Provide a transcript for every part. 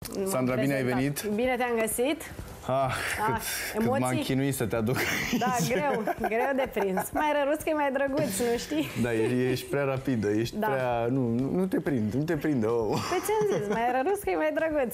Sandra, bine ai venit! Bine te-am găsit! Cât m-am chinuit să te aduc aici. Da, greu de prins. Mai răruț că e mai drăguț, nu știi? Da, ești prea rapidă, ești prea... Nu te prind, nu te prinde. Pe ce-am zis, mai răruț că e mai drăguț.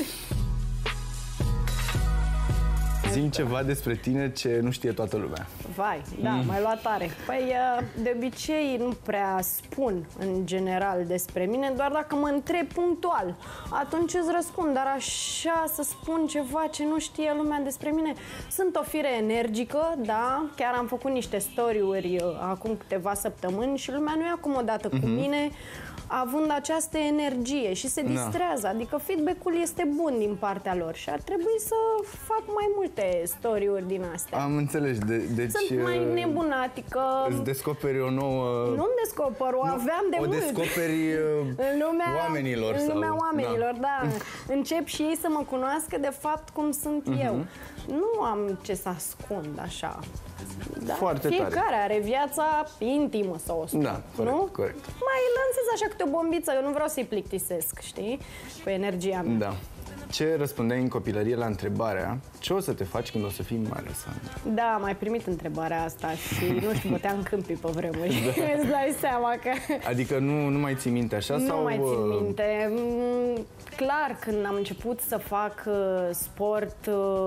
Zi-mi ceva despre tine ce nu știe toată lumea. Vai, da, m-ai luat tare. Păi, de obicei nu prea spun în general despre mine, doar dacă mă întreb punctual. Atunci îți răspund, dar așa să spun ceva ce nu știe lumea despre mine. Sunt o fire energică, da, chiar am făcut niște story-uri acum câteva săptămâni și lumea nu e acomodată cu mine, având această energie și se distrează, adică feedback-ul este bun din partea lor și ar trebui să fac mai multe story-uri din astea. Am înțeles, deci... Sunt mai nebunatică. Îți descoperi o nouă... Nu-mi descoper, o aveam de mult. O descoperi în lumea oamenilor. În lumea oamenilor, da. Încep și ei să mă cunoască de fapt cum sunt eu. Nu am ce să ascund așa. Da, foarte fiecare tare. Are viața intimă, să o spun. Da, corect, nu? corect. Mai lansez așa câte o bombiță, eu nu vreau să-i plictisesc, știi? Cu energia mea. Da. Ce răspundeai în copilărie la întrebarea ce o să te faci când o să fii mare, Sandra? Da, am mai primit întrebarea asta și nu știu, băteam câmpii pe vremuri. Îți dai seama că... Adică nu mai ții minte așa? Nu sau... mai țin minte. Clar, când am început să fac sport,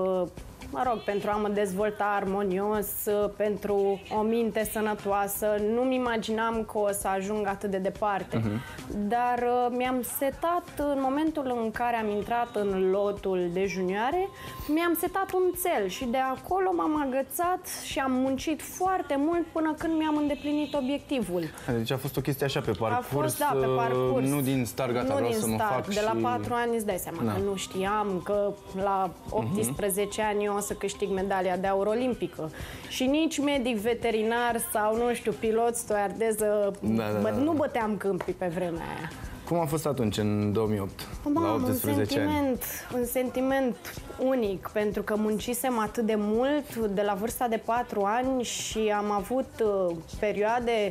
mă rog, pentru a mă dezvolta armonios, pentru o minte sănătoasă, nu-mi imaginam că o să ajung atât de departe. Dar mi-am setat, în momentul în care am intrat în lotul de junioare, mi-am setat un țel și de acolo m-am agățat și am muncit foarte mult până când mi-am îndeplinit obiectivul. Deci a fost o chestie așa pe parcurs, a fost, da, pe parcurs. Nu din start, gata, vreau să mă fac. De la 4 ani îți dai seama că nu știam că la 18 ani eu o să câștig medalia de aur olimpică. Și nici medic veterinar sau, nu știu, pilot, stewardeză, nu băteam câmpii pe vremea aia. Cum a fost atunci, în 2008, la 18 ani? Un sentiment unic, pentru că muncisem atât de mult, de la vârsta de 4 ani și am avut perioade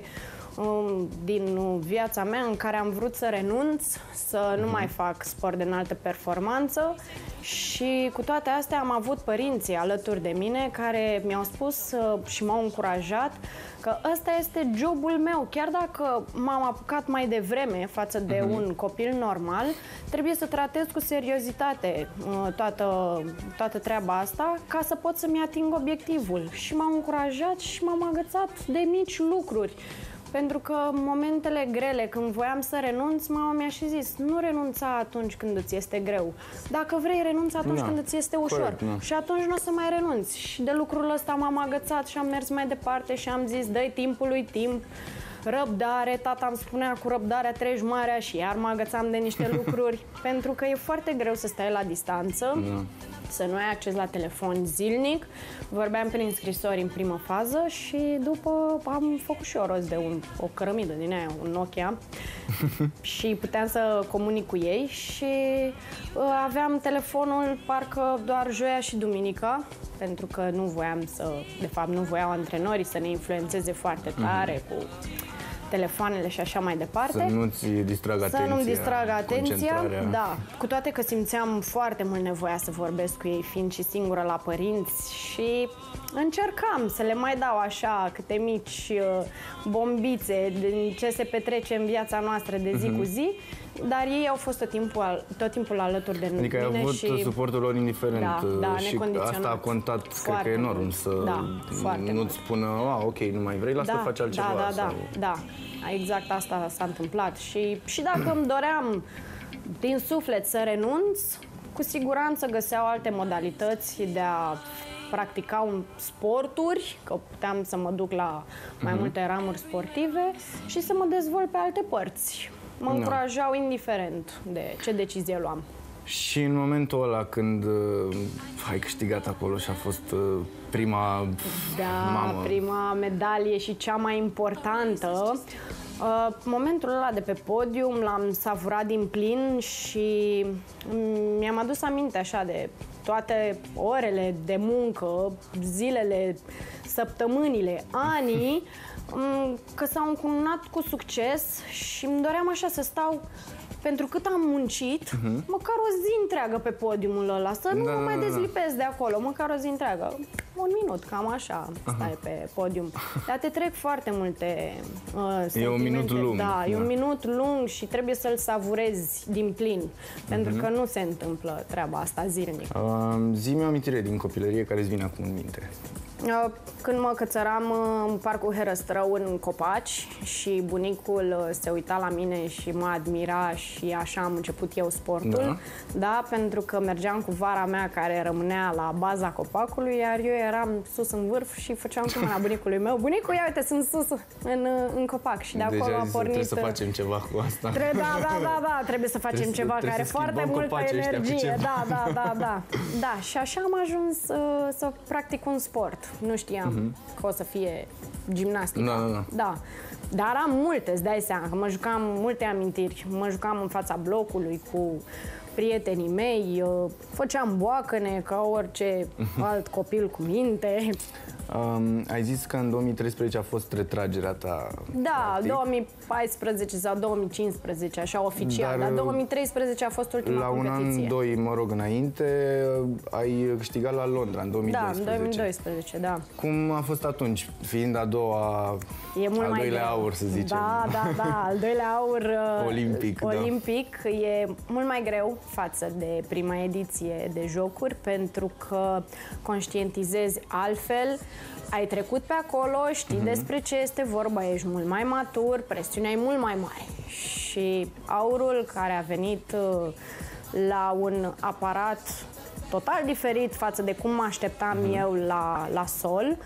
din viața mea în care am vrut să renunț, să nu mai fac sport de înaltă performanță și cu toate astea am avut părinții alături de mine care mi-au spus și m-au încurajat că ăsta este jobul meu. Chiar dacă m-am apucat mai devreme față de un copil normal, trebuie să tratez cu seriozitate toată treaba asta ca să pot să-mi ating obiectivul. Și m-au încurajat și m-am agățat de mici lucruri. Pentru că în momentele grele, când voiam să renunț, mama mi-a și zis, nu renunța atunci când îți este greu. Dacă vrei, renunța atunci când îți este ușor. Corect, și atunci nu o să mai renunți. Și de lucrul ăsta m-am agățat și am mers mai departe și am zis, dă-i timpului timp, răbdare, tata îmi spunea, cu răbdarea treci marea și iar mă agățam de niște lucruri. Pentru că e foarte greu să stai la distanță, să nu ai acces la telefon zilnic. Vorbeam prin scrisori în primă fază și după am făcut și eu rost de o cărămidă din aia, un Nokia și puteam să comunic cu ei și aveam telefonul parcă doar joia și duminica, pentru că nu voiam de fapt nu voiau antrenorii să ne influențeze foarte tare cu telefoanele și așa mai departe. Să nu-ți distrag atenția. Să nu-mi distrag atenția, da. Cu toate că simțeam foarte mult nevoia să vorbesc cu ei, fiind și singură la părinți și încercam să le mai dau așa câte mici bombițe din ce se petrece în viața noastră de zi cu zi, dar ei au fost tot timpul alături de mine. Adică ai avut și suportul lor indiferent și asta a contat, cred că enorm, să nu-ți spună, ok, nu mai vrei, lasă să faci altceva. Da, exact asta s-a întâmplat și dacă îmi doream din suflet să renunț, cu siguranță găseau alte modalități de a practica sporturi, că puteam să mă duc la mai multe ramuri sportive și să mă dezvolt pe alte părți. Mă încurajau indiferent de ce decizie luam. Și în momentul ăla când ai câștigat acolo și a fost prima mamă. Prima medalie și cea mai importantă, momentul ăla de pe podium l-am savurat din plin și mi-am adus aminte așa de toate orele de muncă, zilele, săptămânile, anii, că s-au încununat cu succes și îmi doream așa să stau pentru cât am muncit, măcar o zi întreagă pe podiumul ăla, să nu mă mai dezlipesc de acolo, măcar o zi întreagă. Un minut, cam așa, stai pe podium. Dar te trec foarte multe sentimente. E un minut lung. Da, e un minut lung și trebuie să-l savurezi din plin, pentru că nu se întâmplă treaba asta zilnic. Zi-mi o amintire din copilărie care îți vine acum în minte. Când mă cățăram în parcul Herăstrău în copaci și bunicul se uita la mine și mă admira și așa am început eu sportul, da, pentru că mergeam cu vara mea care rămânea la baza copacului, iar eu eram sus în vârf și făceam cu mâna bunicului meu. Bunicul, ia uite, sunt sus în copac și de acolo a pornit... Trebuie să facem ceva cu asta. Da, trebuie să facem ceva care are foarte multă energie. Da, și așa am ajuns să practic un sport. Nu știam că o să fie gimnastică. Da. Dar am multe, îți dai seama, că mă jucam multe amintiri. Mă jucam în fața blocului cu prietenii mei, făceam boacăne ca orice alt copil cu minte. Ai zis că în 2013 a fost retragerea ta. Da, practic. 2014 sau 2015, așa oficial, dar 2013 a fost ultima competiție. La un an, doi, mă rog, înainte, ai câștigat la Londra, în 2012. Da, în 2012, da. Cum a fost atunci, fiind al doilea aur, să zicem? Da, al doilea aur olimpic, e mult mai greu față de prima ediție de jocuri, pentru că conștientizezi altfel, ai trecut pe acolo, știi despre ce este vorba, ești mult mai matur, presiunea e mult mai mare. Și aurul care a venit la un aparat total diferit față de cum mă așteptam eu la sol,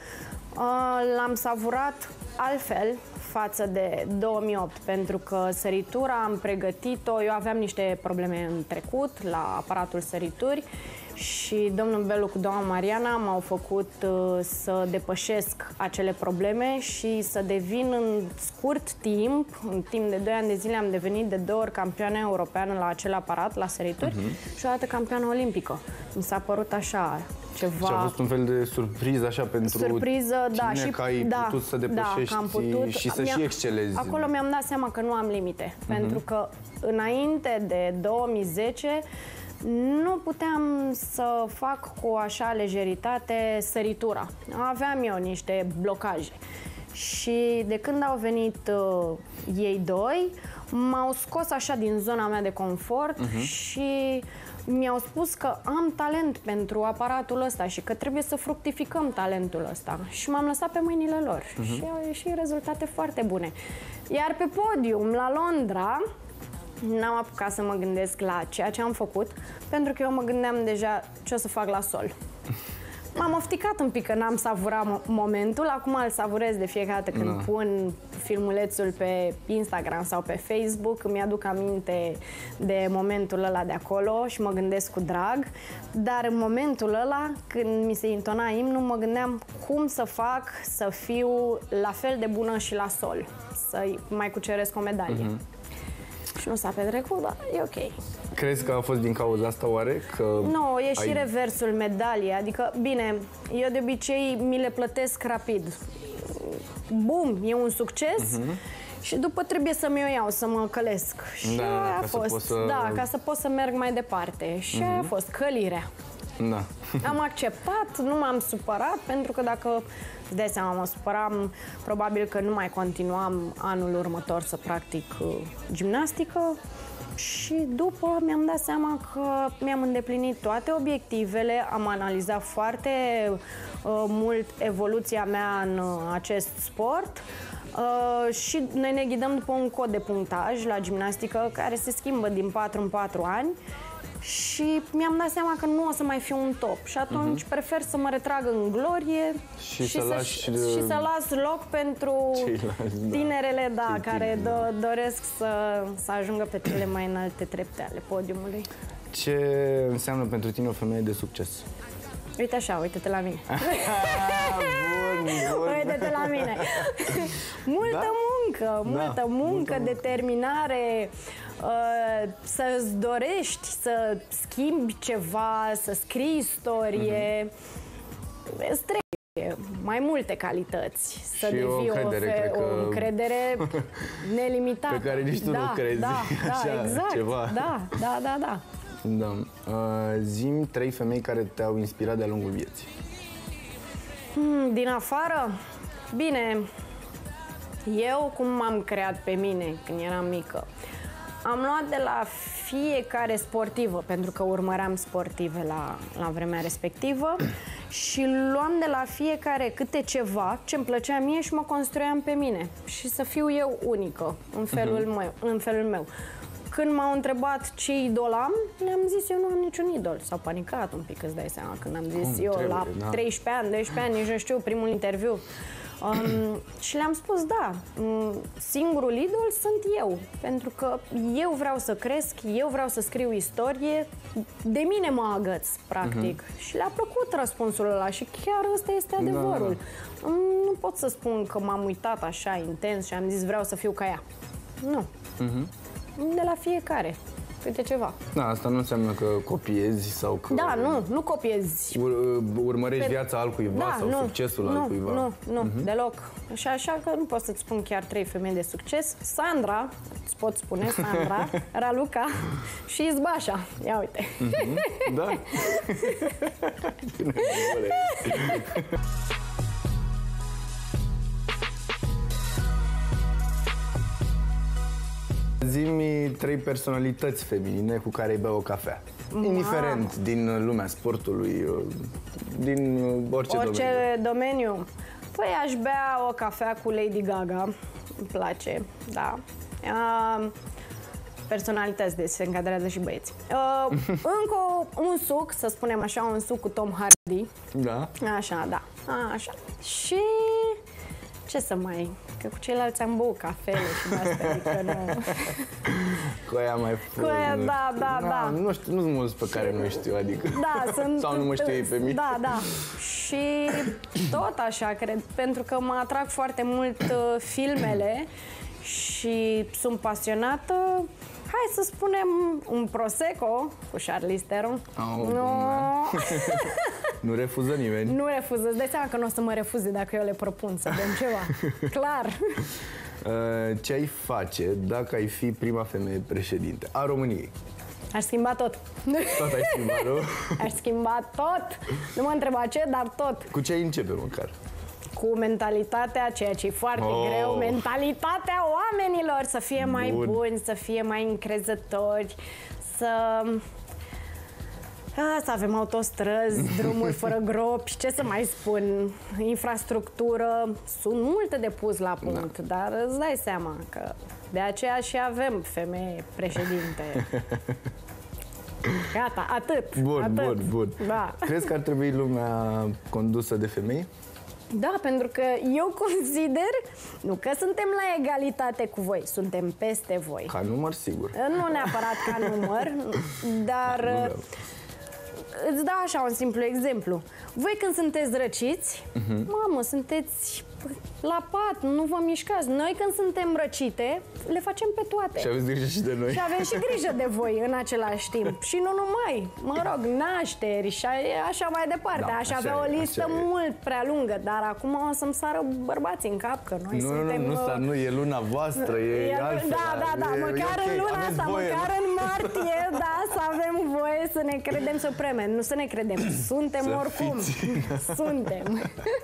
l-am savurat altfel față de 2008, pentru că săritura am pregătit-o, eu aveam niște probleme în trecut la aparatul sărituri și domnul Belu cu doamna Mariana m-au făcut să depășesc acele probleme și să devin în scurt timp, în timp de 2 ani de zile am devenit de 2 ori campioană europeană la acel aparat, la sărituri, și o dată campioană olimpică. Mi s-a părut așa ceva... Și a fost un fel de surpriză așa pentru tine, că ai putut să depășești și să și excelezi. Acolo mi-am dat seama că nu am limite, pentru că înainte de 2010 nu puteam să fac cu așa lejeritate săritura. Aveam eu niște blocaje. Și de când au venit ei doi, m-au scos așa din zona mea de confort și mi-au spus că am talent pentru aparatul ăsta și că trebuie să fructificăm talentul ăsta. Și m-am lăsat pe mâinile lor și au ieșit rezultate foarte bune. Iar pe podium, la Londra, n-am apucat să mă gândesc la ceea ce am făcut, pentru că eu mă gândeam deja ce o să fac la sol. M-am ofticat un pic că n-am savurat momentul, acum îl savurez de fiecare dată când pun filmulețul pe Instagram sau pe Facebook, îmi aduc aminte de momentul ăla de acolo și mă gândesc cu drag, dar în momentul ăla, când mi se intona imnul, mă gândeam cum să fac să fiu la fel de bună și la sol, să mai cuceresc o medalie. Și nu s-a petrecut, dar e ok. Crezi că a fost din cauza asta, oare? Nu, e și reversul medaliei. Adică, bine, eu de obicei mi le plătesc rapid. Bum, e un succes și după trebuie să-mi o iau, să mă călesc. Și aia a fost. Da, ca să pot să merg mai departe. Și aia a fost călirea. Da. Am acceptat, nu m-am supărat, pentru că dacă îți dai seama, mă supăram, probabil că nu mai continuam anul următor să practic gimnastică. Și după mi-am dat seama că mi-am îndeplinit toate obiectivele, am analizat foarte mult evoluția mea în acest sport și noi ne ghidăm după un cod de punctaj la gimnastică care se schimbă din 4 în 4 ani. Și mi-am dat seama că nu o să mai fiu un top și atunci prefer să mă retrag în glorie și să las loc pentru tinerele care doresc să ajungă pe cele mai înalte trepte ale podiumului. Ce înseamnă pentru tine o femeie de succes? Uite așa, uite-te la mine. Uite-te la mine. Multă muncă, determinare, să-ți dorești să schimbi ceva, să scrii istorie. Îți trebuie mai multe calități. Să și devii o încredere nelimitată. Pe care nici tu nu crezi. Da, așa, exact. Ceva. Da. Zi-mi 3 femei care te-au inspirat de-a lungul vieții. Din afară? Bine, eu cum m-am creat pe mine când eram mică? Am luat de la fiecare sportivă, pentru că urmăream sportive la vremea respectivă și luam de la fiecare câte ceva ce îmi plăcea mie și mă construiam pe mine și să fiu eu unică în felul meu. Când m-au întrebat ce idol am, le-am zis eu nu am niciun idol. S-au panicat un pic, îți dai seama, când am zis la 13 ani, 12 ani, nici nu știu, primul interviu. Și le-am spus, da, singurul idol sunt eu, pentru că eu vreau să cresc, eu vreau să scriu istorie, de mine mă agăț, practic. Și le-a plăcut răspunsul ăla și chiar ăsta este adevărul. Nu pot să spun că m-am uitat așa intens și am zis vreau să fiu ca ea. Nu. De la fiecare. Câte ceva. Da, asta nu înseamnă că copiezi sau că... Da, nu copiezi. Urmărești viața altcuiva sau succesul altcuiva. Nu, deloc. Și așa că nu pot să-ți spun chiar 3 femei de succes. Sandra, îți pot spune Sandra, Raluca și Izbașa. Ia uite. Da. Zi-mi 3 personalități feminine cu care îi bea o cafea. Indiferent din lumea sportului, din orice domeniu. Păi aș bea o cafea cu Lady Gaga. Îmi place, da. Personalități, deci se încadrează și băieți. Încă un suc, să spunem așa, un suc cu Tom Hardy. Da. Așa, da. Așa. Și... ce să mai... Că cu ceilalți am băut cafele și de-astea, adică nu... Cu aia mai... Cu aia, da. Nu știu, nu sunt mulți pe care nu știu, adică... Da, sunt... Sau nu mă știu ei pe mine. Da. Și tot așa, cred, pentru că mă atrag foarte mult filmele și sunt pasionată. Hai să spunem un Prosecco cu Charlize Theron. Nu refuză nimeni. Nu refuză. Îți dai seama că nu o să mă refuze dacă eu le propun să bem ceva. Clar. Ce ai face dacă ai fi prima femeie președinte a României? Aș schimba tot. Tot ai schimbat, nu? Aș schimba tot. Nu mă întreba ce, dar tot. Cu ce ai începe măcar? Cu mentalitatea, ceea ce e foarte greu, mentalitatea oamenilor, să fie mai buni, să fie mai încrezători, să avem autostrăzi, drumuri fără gropi, ce să mai spun, infrastructură, sunt multe de pus la punct, dar îți dai seama că de aceea și avem femeie președinte. Gata, atât. Bun. Da. Crezi că ar trebui lumea condusă de femei? Da, pentru că eu consider, nu că suntem la egalitate cu voi, suntem peste voi. Ca număr, sigur. Nu neapărat ca număr, dar îți dau așa un simplu exemplu. Voi când sunteți răciți, mamă, sunteți la pat, nu vă mișcați. Noi când suntem răcite, le facem pe toate. Și aveți grijă și de noi. Și avem și grijă de voi în același timp. Și nu numai, mă rog, nașteri și așa mai departe. Da, aș avea o listă mult prea lungă, dar acum o să-mi sară bărbații în cap că noi suntem... Nu, e luna voastră, e altfel. Da, măcar în luna asta, măcar în martie, da, să avem voie să ne credem supreme. Nu să ne credem, suntem oricum. Suntem.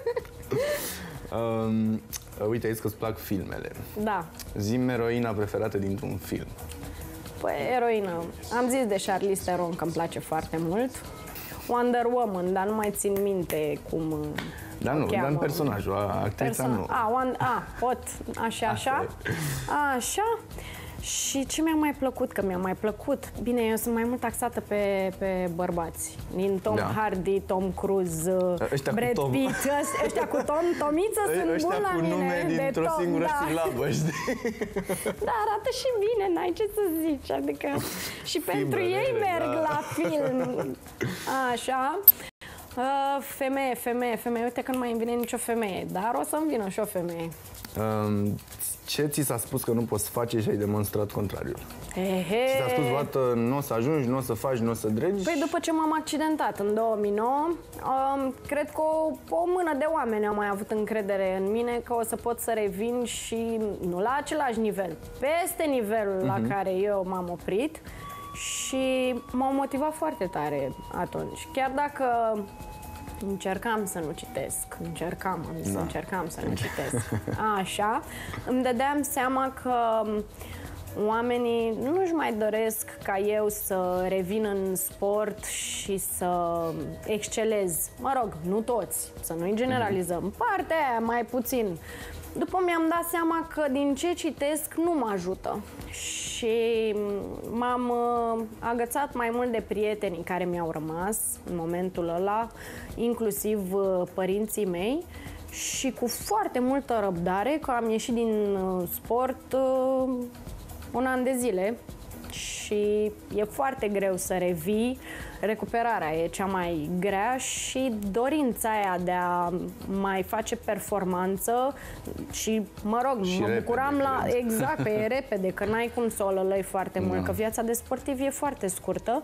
Uite, ai zis că îți plac filmele. Da. Zi-mi eroina preferată dintr-un film. Păi, eroină. Am zis de Charlize Theron că îmi place foarte mult. Wonder Woman, dar nu mai țin minte cum dar nu, dar în personajul, actrița nu. pot, așa. Și ce mi-a mai plăcut? Că mi-a mai plăcut. Bine, eu sunt mai mult taxată pe bărbați. Din Tom Hardy, Tom Cruise, Brad Pitt. Ăștia cu Tomiță sunt buni la mine. Ăștia cu nume dintr-o singură silabă, știi? Da, arată și bine, n-ai ce să zici. Adică și pentru ei merg la film. Așa. Femeie. Uite că nu mai îmi vine nicio femeie, dar o să-mi vină și o femeie. Ce ți s-a spus că nu poți face și ai demonstrat contrariul? Și ți-a spus vreodată, nu o să ajungi, nu o să faci, nu o să dregi? Păi după ce m-am accidentat în 2009, cred că o mână de oameni au mai avut încredere în mine că o să pot să revin și nu la același nivel, peste nivelul la care eu m-am oprit și m-au motivat foarte tare atunci. Chiar dacă încercam să nu citesc, încercam să nu citesc, așa, îmi dădeam seama că oamenii nu-și mai doresc ca eu să revin în sport și să excelez. Mă rog, nu toți, să nu-i generalizăm. Partea aia mai puțin. După mi-am dat seama că din ce citesc nu mă ajută. Și m-am agățat mai mult de prietenii care mi-au rămas în momentul ăla, inclusiv părinții mei. Și cu foarte multă răbdare, că am ieșit din sport un an de zile și e foarte greu să revii, recuperarea e cea mai grea și dorința aia de a mai face performanță și, mă rog, și mă repede, bucuram cred. exact, pe repede, că n-ai cum să o lălăi foarte mult, că viața de sportiv e foarte scurtă.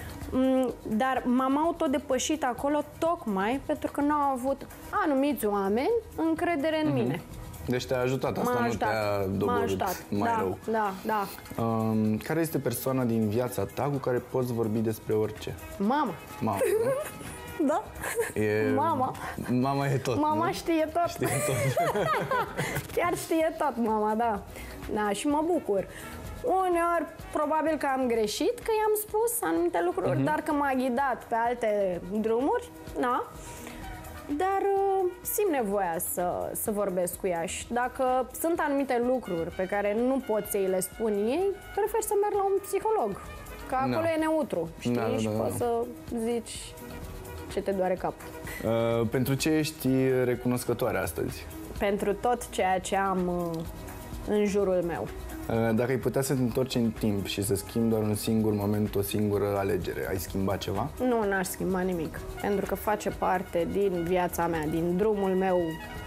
Dar m-am autodepășit acolo tocmai pentru că n-au avut anumiți oameni încredere în mine. Deci te-a ajutat, asta nu te-a doborât mai rău. Da. Care este persoana din viața ta cu care poți vorbi despre orice? Mama. Mama, nu? Da. Mama. Mama e tot, Mama nu? știe tot. Știe tot. Chiar știe tot, mama, da. Da, și mă bucur. Uneori, probabil că am greșit, că i-am spus anumite lucruri, dar că m-a ghidat pe alte drumuri, da. Dar simt nevoia să vorbesc cu ea și dacă sunt anumite lucruri pe care nu pot să îi le spun ei, prefer să merg la un psiholog, că acolo e neutru, știi? Și poți să zici ce te doare capul. Pentru ce ești recunoscătoare astăzi? Pentru tot ceea ce am în jurul meu. Dacă ai putea să te întorci în timp și să schimbi doar un singur moment, o singură alegere, ai schimba ceva? Nu, n-aș schimba nimic, pentru că face parte din viața mea, din drumul meu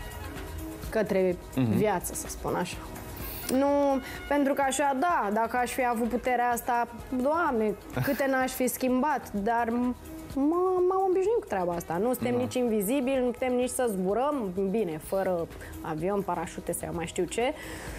către viață, să spun așa. Nu, pentru că așa, da, dacă aș fi avut puterea asta, Doamne, câte n-aș fi schimbat, dar m-am obișnuit cu treaba asta. Nu suntem nici invizibili, nu putem nici să zburăm, bine, fără avion, parașute sau mai știu ce.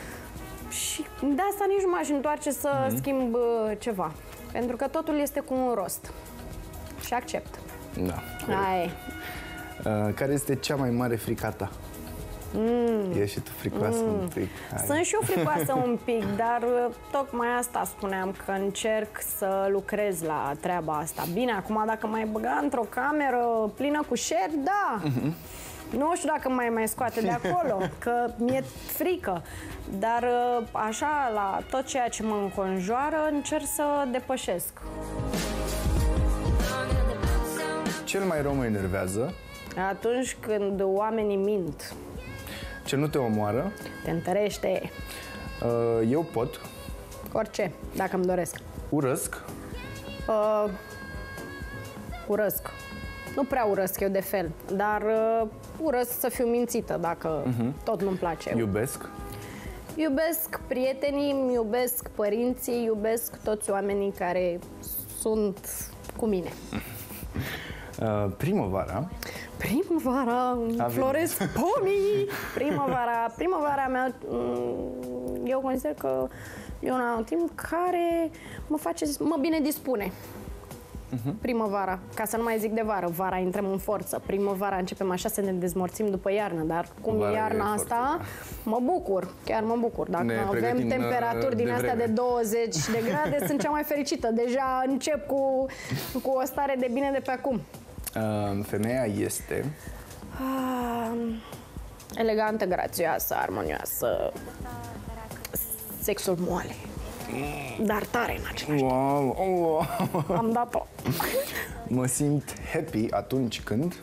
Și de asta nici nu m-aș întoarce să schimb ceva. Pentru că totul este cu un rost. Și accept. Da. Hai. Care este cea mai mare frica ta? Ești și tu fricoasă un pic. Hai. Sunt și eu fricoasă un pic, dar tocmai asta spuneam, că încerc să lucrez la treaba asta. Bine, acum dacă m-ai băga într-o cameră plină cu șerpi, da. Nu știu dacă mai scoate de acolo, că mi-e frică. Dar așa, la tot ceea ce mă înconjoară, încerc să depășesc. Cel mai rău mă enervează? Atunci când oamenii mint. Ce nu te omoară? Te întărește. Eu pot. Orice, dacă îmi doresc. Urăsc. Urăsc. Nu prea urăsc eu de fel, dar urăsc să fiu mințită dacă tot nu-mi place. Iubesc. Iubesc prietenii, îmi iubesc părinții, iubesc toți oamenii care sunt cu mine. Primăvara. Primăvara, floresc pomii. Primăvara mea, eu consider că e un timp care mă bine dispune. Primăvara, ca să nu mai zic de vară. Vara intrăm în forță. Primăvara începem așa să ne dezmorțim după iarnă, dar cum e iarna asta, mă bucur, chiar mă bucur. Dacă avem temperaturi din astea de 20 de grade, sunt cea mai fericită. Deja încep cu o stare de bine de pe acum. Femeia este? Elegantă, grațioasă, armonioasă, sexul moale. Dar tare în același timp. Wow. Am dat-o. Mă simt happy atunci când?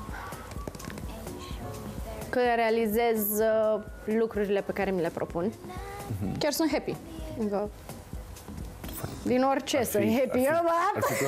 Când realizez lucrurile pe care mi le propun. Chiar sunt happy. Adică, din orice sunt happy. Ar fi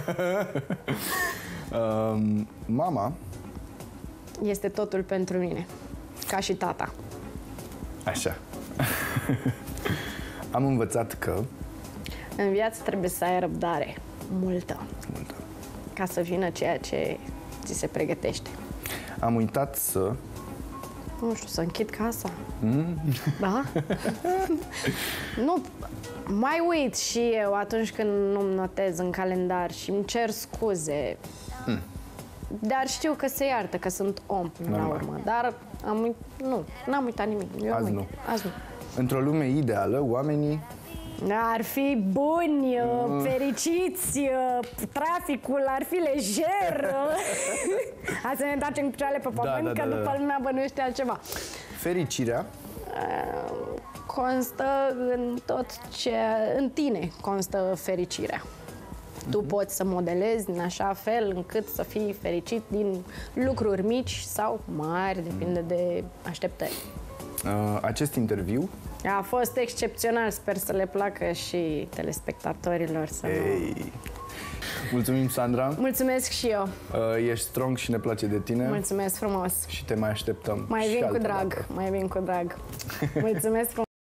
mama este totul pentru mine. Ca și tata. Așa. Am învățat că În viață trebuie să ai răbdare multă, ca să vină ceea ce ți se pregătește. Am uitat să... Nu știu, să închid casa. Da? Nu, mai uit și eu atunci când nu-mi notez în calendar și îmi cer scuze. Dar știu că se iartă, că sunt om până la urmă. Dar n-am uitat nimic. Azi nu. Azi nu. Într-o lume ideală, oamenii... Ar fi buni, fericiți, traficul ar fi lejer. Hai să ne întoarcem cu picioarele pe pământ, că după lumea bănuiește altceva. Fericirea constă în tot ce... În tine constă fericirea. Tu poți să modelezi în așa fel încât să fii fericit din lucruri mici sau mari, depinde de așteptări. Acest interviu a fost excepțional, sper să le placă și telespectatorilor. Mulțumim, Sandra. Mulțumesc și eu. Ești strong și ne place de tine. Mulțumesc frumos. Și te mai așteptăm. Mai vin cu drag. Mai vin cu drag. Mulțumesc.